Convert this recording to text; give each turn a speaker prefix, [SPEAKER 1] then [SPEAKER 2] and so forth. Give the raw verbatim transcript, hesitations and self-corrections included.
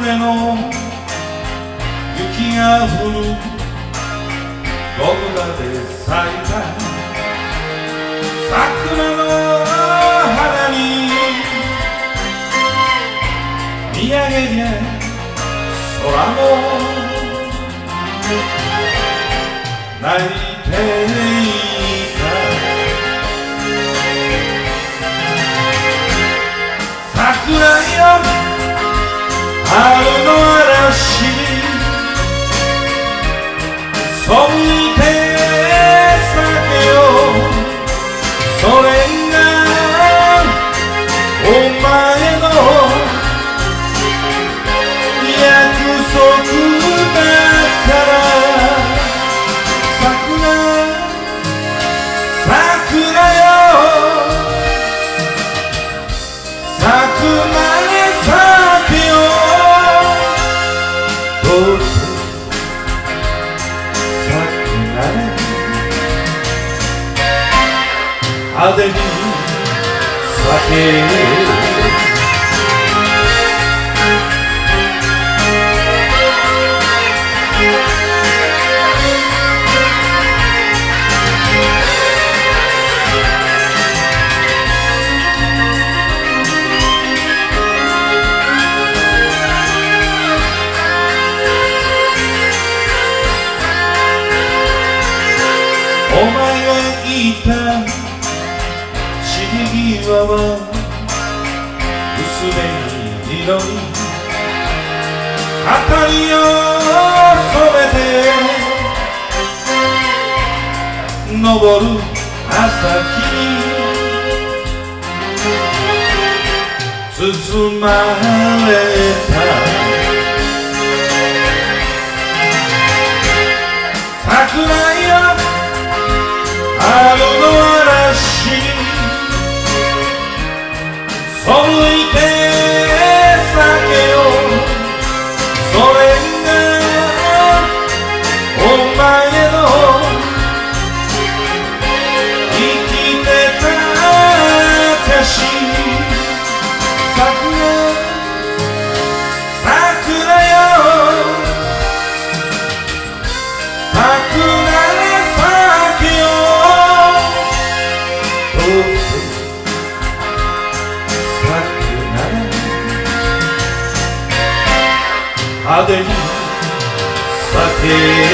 [SPEAKER 1] 雨の雪が降るゴムラで咲いた桜の花に見上げりゃ空も泣いていた桜よ春の嵐に背いて酒よそれがお前の約束だから桜桜よ咲くまで咲けよどうせ派手に酒お前が言った散り際は薄紅色に明かりを染めて昇る朝日に包まれた桜よ春の嵐に背いて酒よそれがお前の生きてた証桜桜よ桜派手に酒